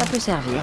Ça peut servir.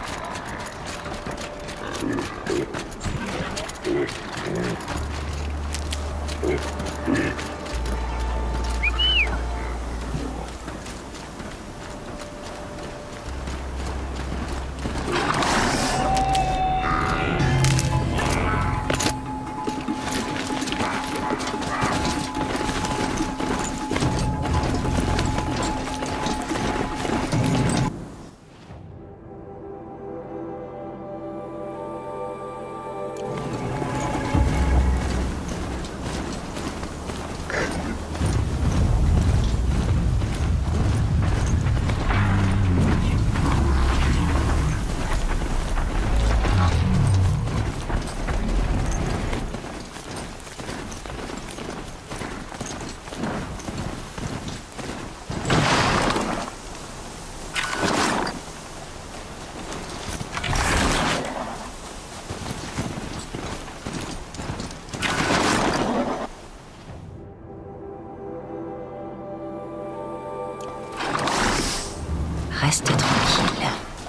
Reste tranquille.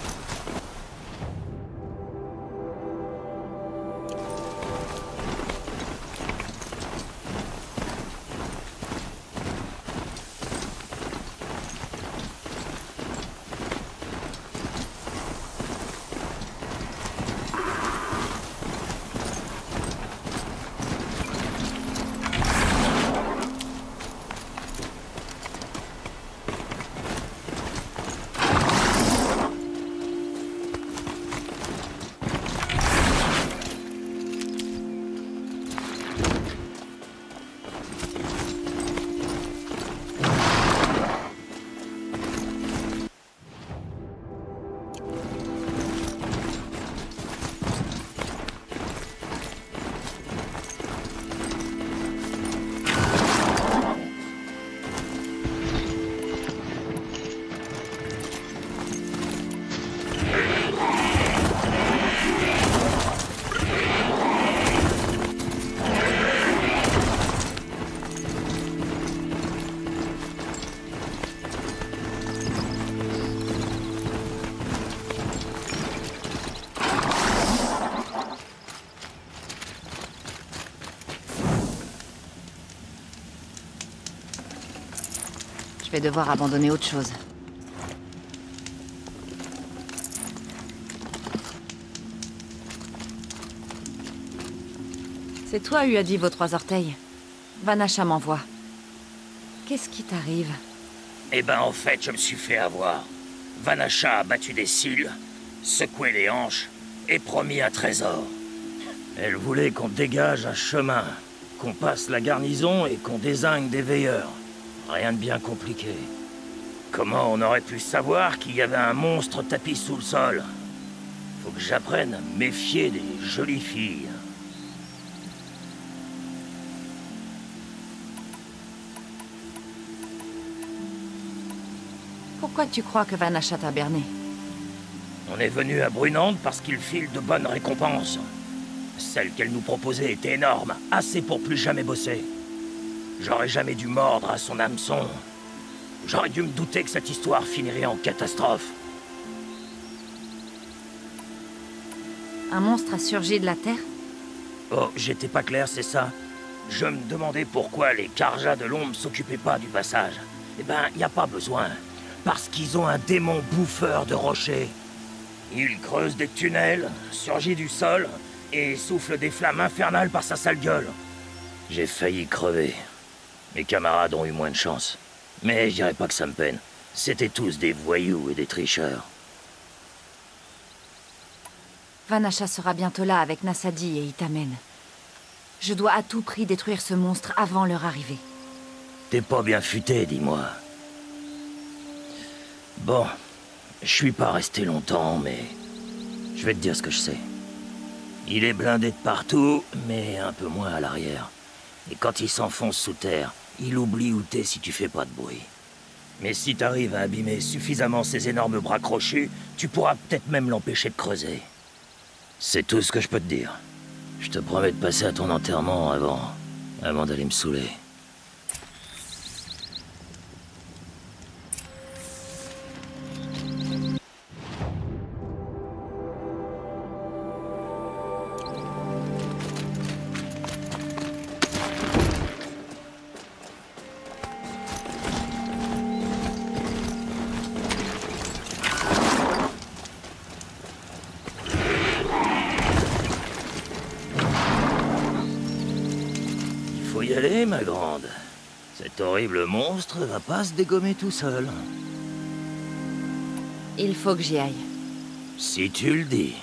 Je vais devoir abandonner autre chose. C'est toi, Uadi, vos trois orteils. Vanasha m'envoie. Qu'est-ce qui t'arrive? Eh ben, en fait, je me suis fait avoir. Vanasha a battu des cils, secoué les hanches et promis un trésor. Elle voulait qu'on dégage un chemin, qu'on passe la garnison et qu'on désigne des veilleurs. Rien de bien compliqué. Comment on aurait pu savoir qu'il y avait un monstre tapis sous le sol? Faut que j'apprenne à me méfier des jolies filles. Pourquoi tu crois que Vanasha t'a berné? On est venu à Brunande parce qu'il file de bonnes récompenses. Celle qu'elle nous proposait était énorme, assez pour plus jamais bosser. J'aurais jamais dû mordre à son hameçon. J'aurais dû me douter que cette histoire finirait en catastrophe. Un monstre a surgi de la terre? Oh, j'étais pas clair, c'est ça? Je me demandais pourquoi les Karjas de l'ombre s'occupaient pas du passage. Eh ben, y a pas besoin. Parce qu'ils ont un démon bouffeur de rochers. Il creuse des tunnels, surgit du sol, et souffle des flammes infernales par sa sale gueule. J'ai failli crever. Mes camarades ont eu moins de chance. Mais je dirais pas que ça me peine. C'étaient tous des voyous et des tricheurs. Vanasha sera bientôt là avec Nasadi et Itamen. Je dois à tout prix détruire ce monstre avant leur arrivée. T'es pas bien futé, dis-moi. Bon, je suis pas resté longtemps, mais je vais te dire ce que je sais. Il est blindé de partout, mais un peu moins à l'arrière. Et quand il s'enfonce sous terre, il oublie où t'es si tu fais pas de bruit. Mais si t'arrives à abîmer suffisamment ses énormes bras crochus, tu pourras peut-être même l'empêcher de creuser. C'est tout ce que je peux te dire. Je te promets de passer à ton enterrement avant d'aller me saouler. Allez, ma grande. Cet horrible monstre va pas se dégommer tout seul. Il faut que j'y aille. Si tu le dis.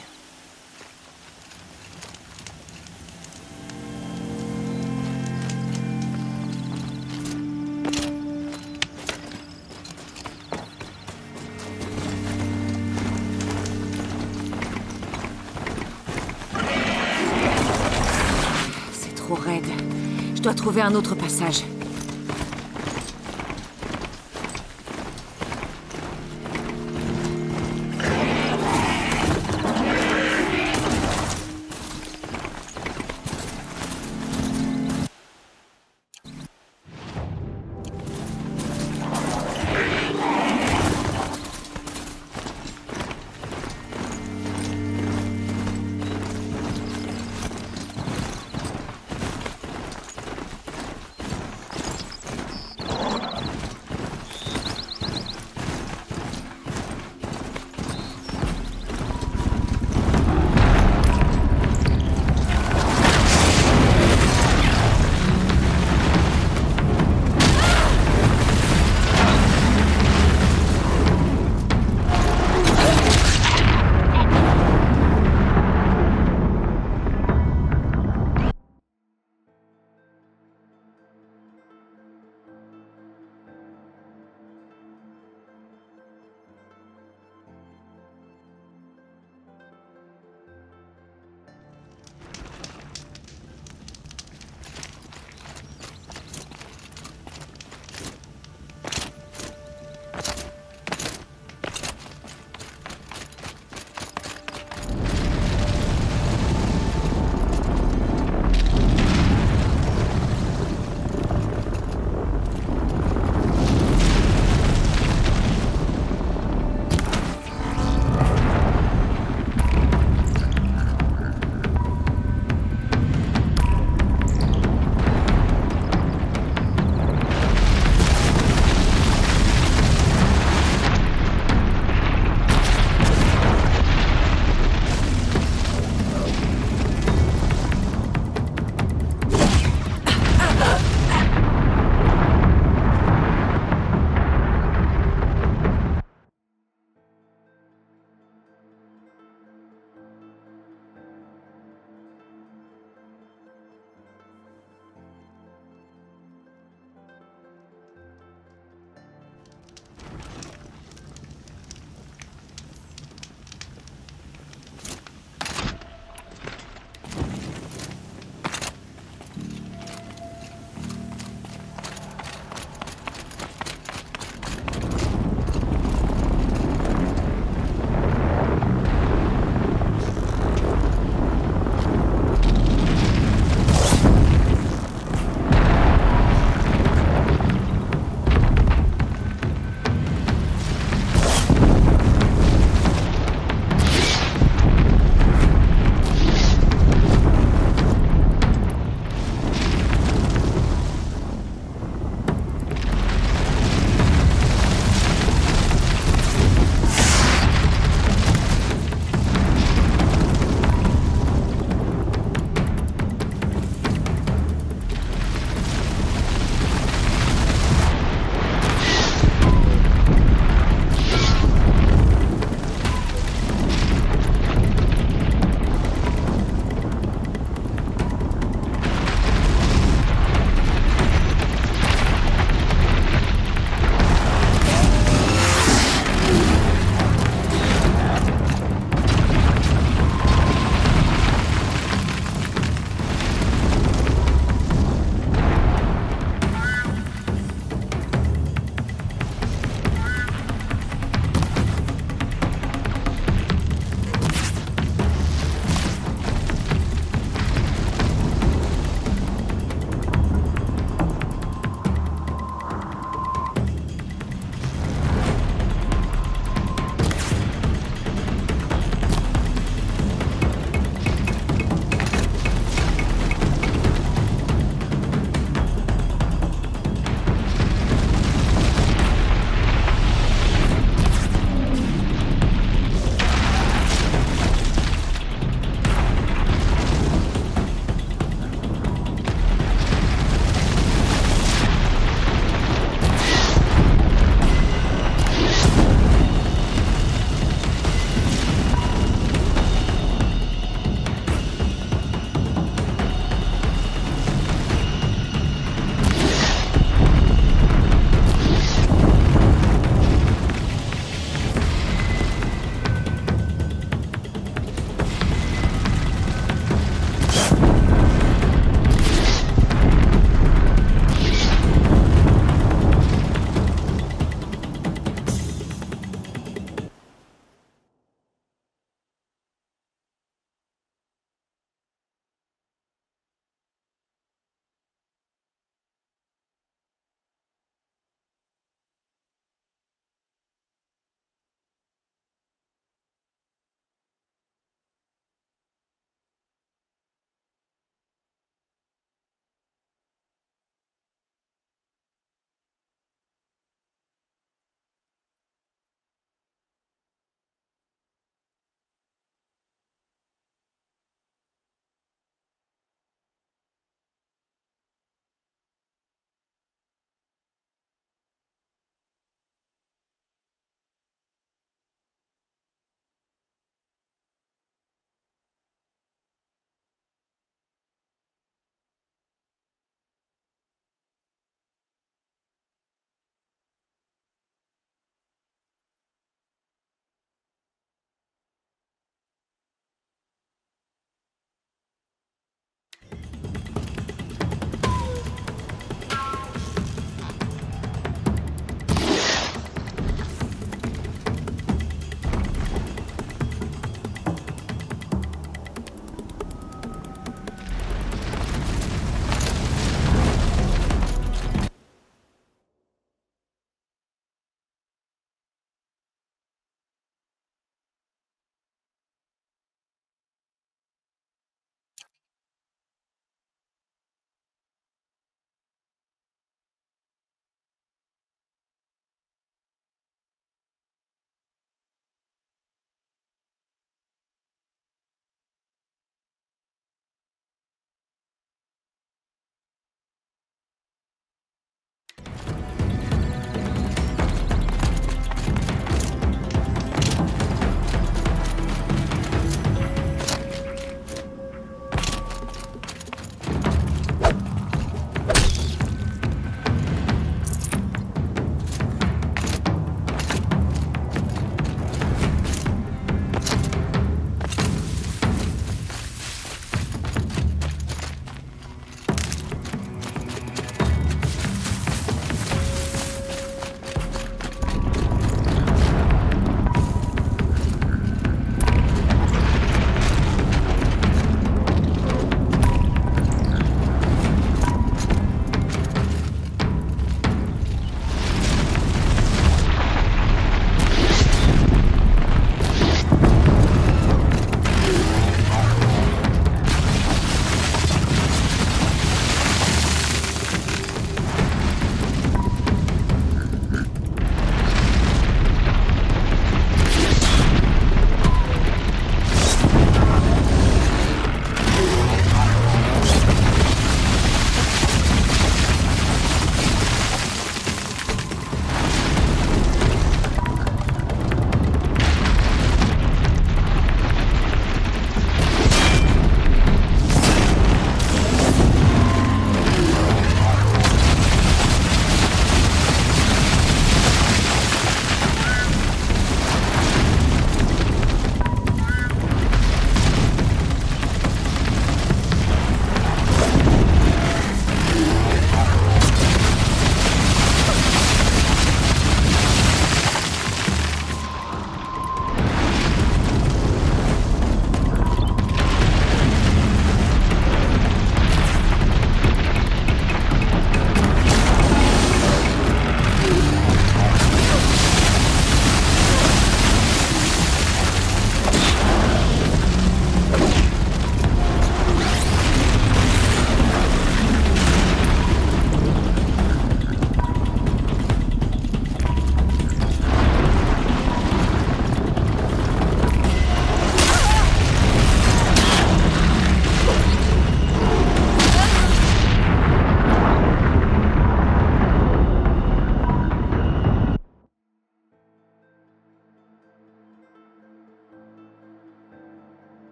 C'est trop raide. Je dois trouver un autre passage.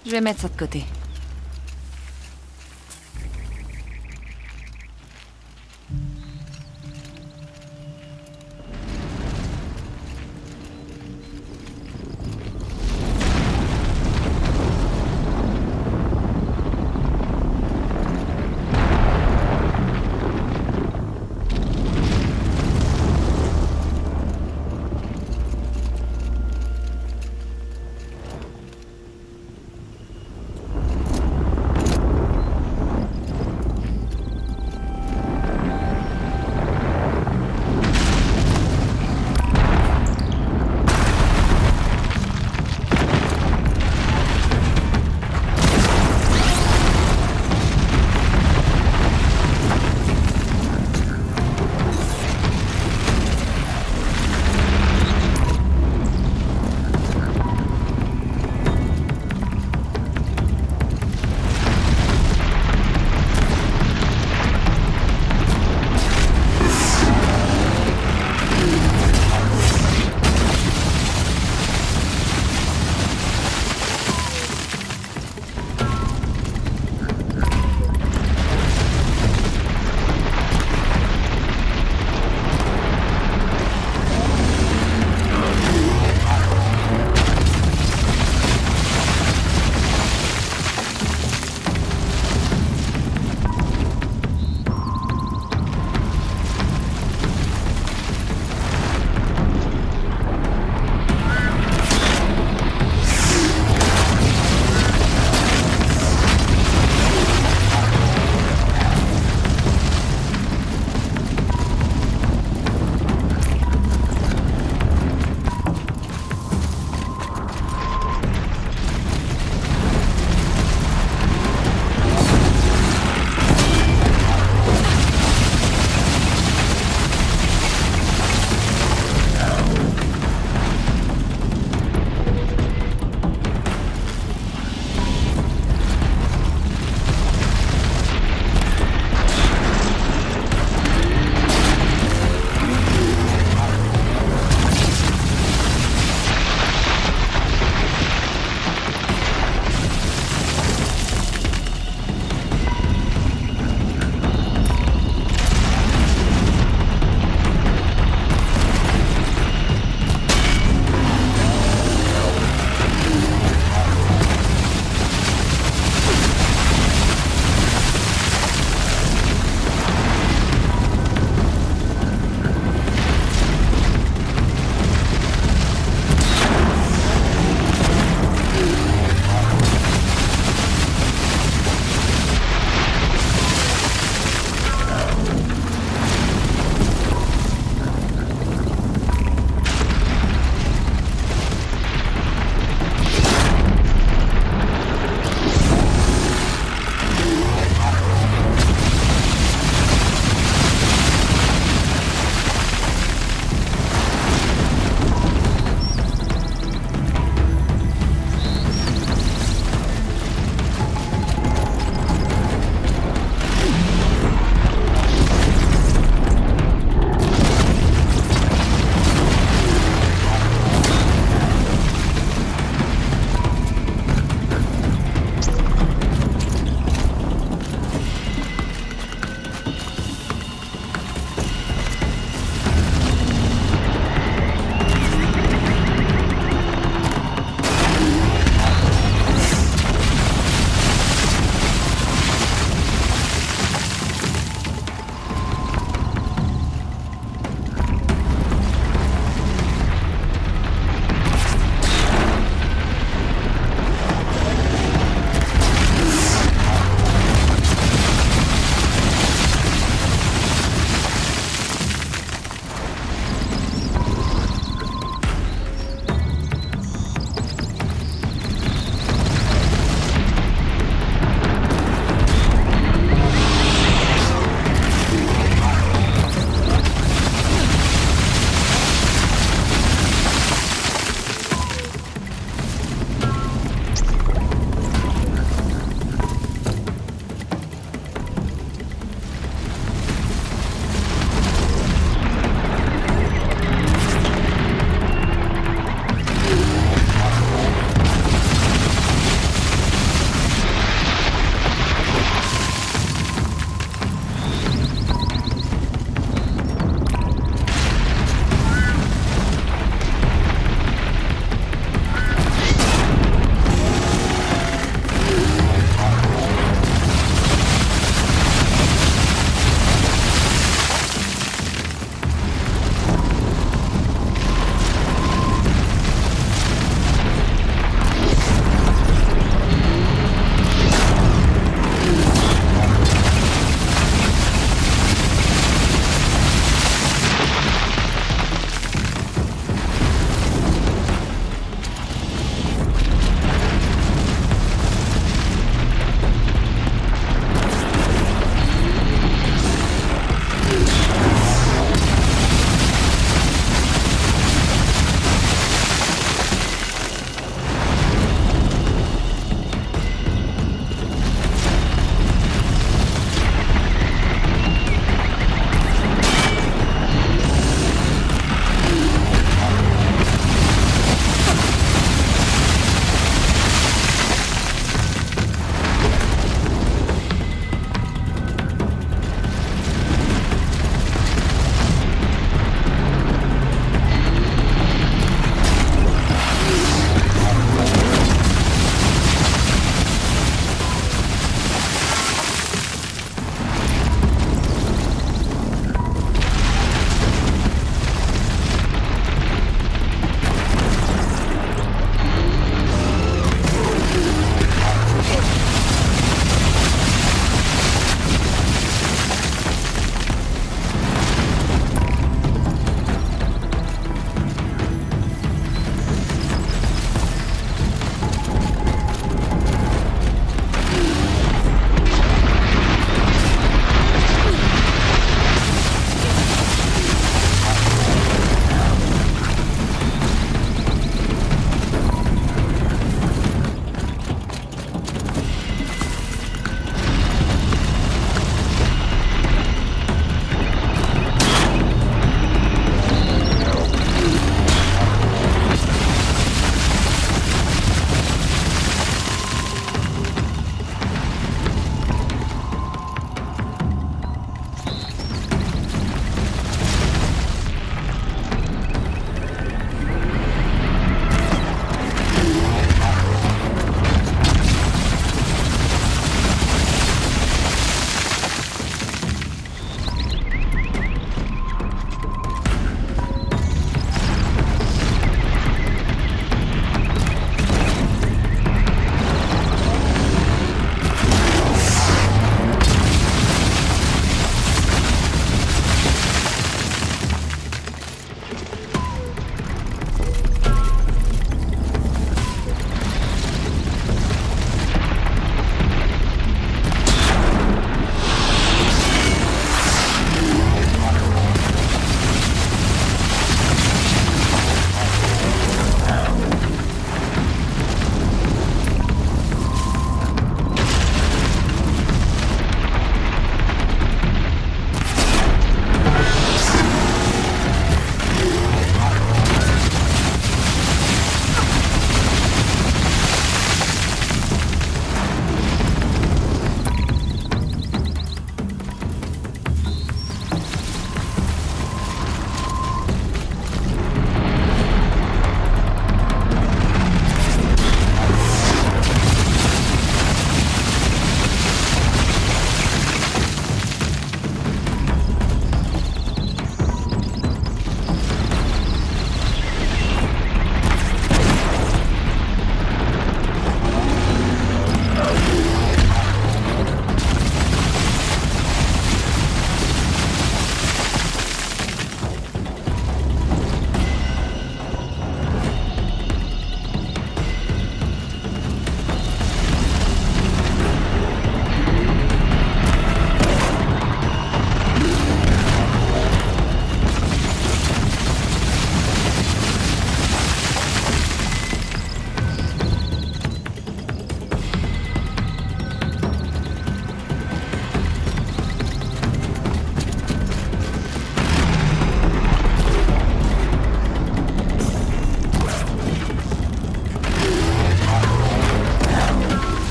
Je vais mettre ça de côté.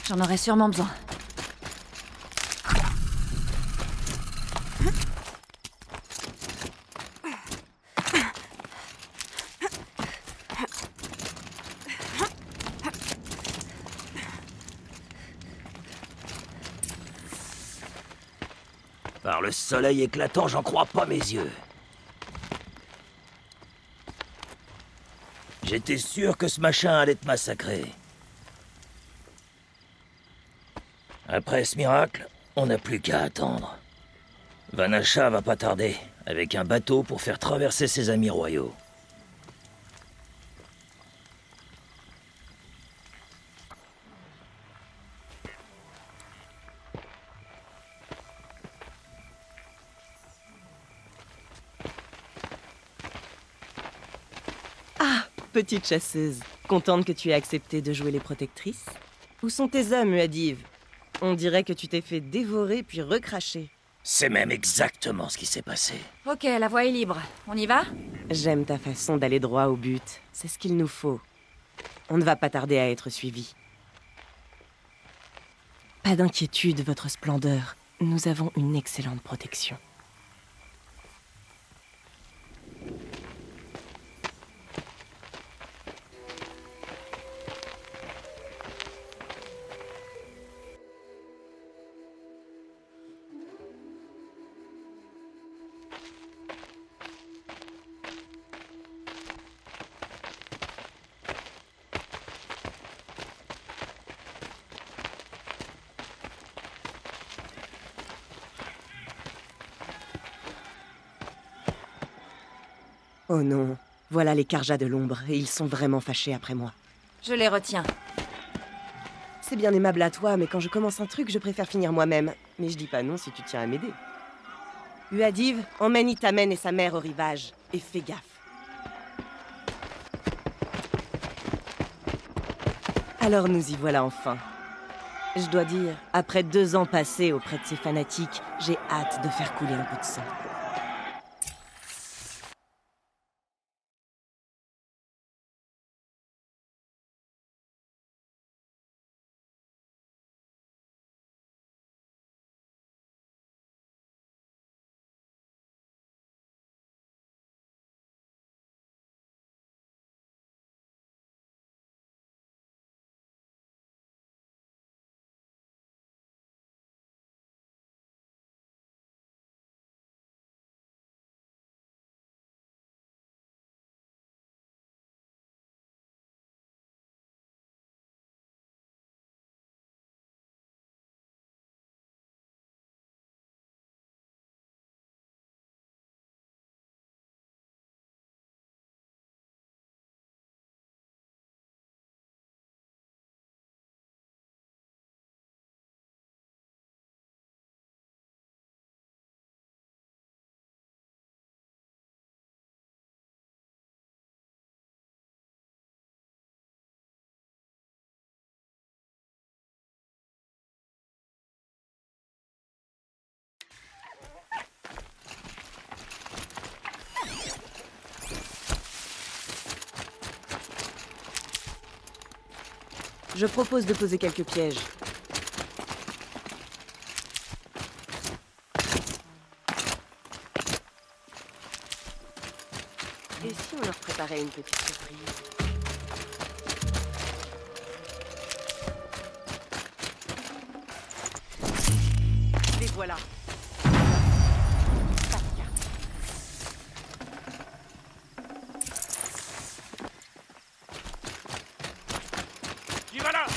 J'en aurais sûrement besoin. Par le soleil éclatant, j'en crois pas mes yeux. J'étais sûr que ce machin allait te massacrer. Après ce miracle, on n'a plus qu'à attendre. Vanasha va pas tarder, avec un bateau pour faire traverser ses amis royaux. Petite chasseuse, contente que tu aies accepté de jouer les protectrices? Où sont tes hommes, Uadiv? On dirait que tu t'es fait dévorer puis recracher. C'est même exactement ce qui s'est passé. Ok, la voie est libre. On y va? J'aime ta façon d'aller droit au but. C'est ce qu'il nous faut. On ne va pas tarder à être suivis. Pas d'inquiétude, votre splendeur. Nous avons une excellente protection. Oh non, voilà les Karjas de l'ombre, et ils sont vraiment fâchés après moi. Je les retiens. C'est bien aimable à toi, mais quand je commence un truc, je préfère finir moi-même. Mais je dis pas non si tu tiens à m'aider. Uadiv, emmène Itamen et sa mère au rivage, et fais gaffe. Alors nous y voilà enfin. Je dois dire, après 2 ans passés auprès de ces fanatiques, j'ai hâte de faire couler un peu de sang. Je propose de poser quelques pièges. Et si on leur préparait une petite surprise? Les voilà. Y va là!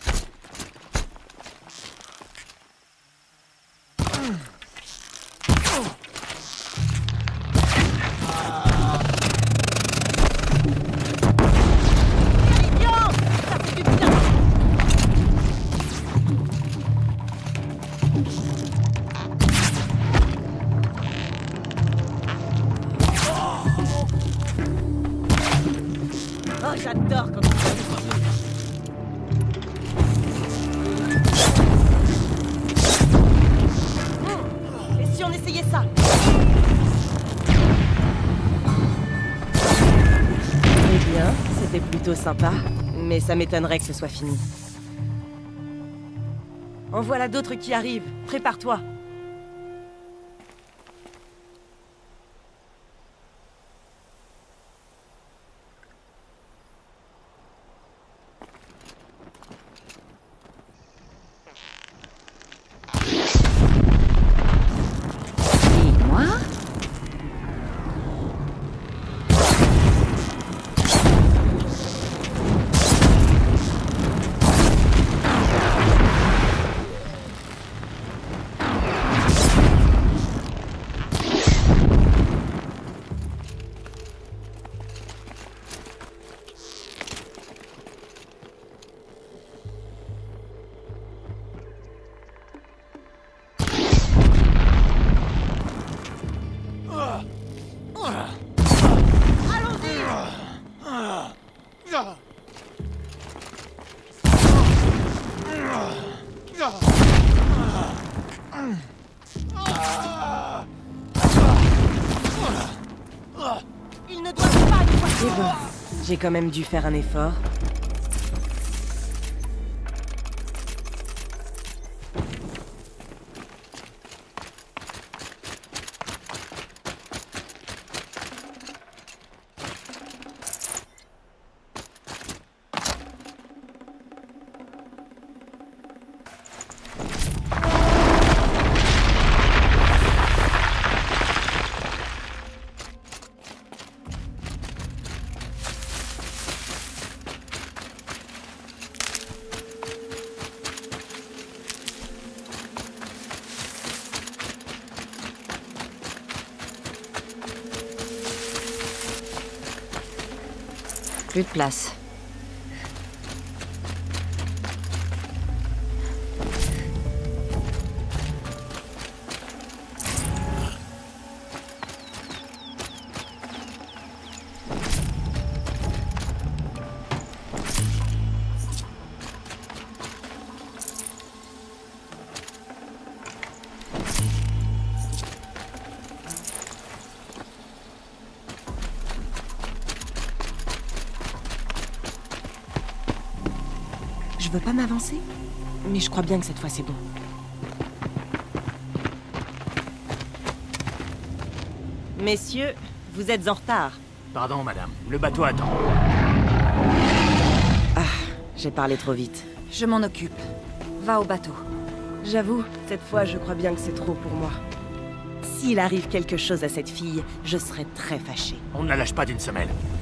Oh, j'adore quand tu fais ça. Et si on essayait ça? Eh bien, c'était plutôt sympa, mais ça m'étonnerait que ce soit fini. En voilà d'autres qui arrivent. Prépare-toi. Et moi? Il ne doit pas y voir. C'est bon. J'ai quand même dû faire un effort. Plus de place. Je veux pas m'avancer, mais je crois bien que cette fois c'est bon. Messieurs, vous êtes en retard. Pardon, madame. Le bateau attend. Ah, j'ai parlé trop vite. Je m'en occupe. Va au bateau. J'avoue, cette fois je crois bien que c'est trop pour moi. S'il arrive quelque chose à cette fille, je serai très fâchée. On ne la lâche pas d'une semelle.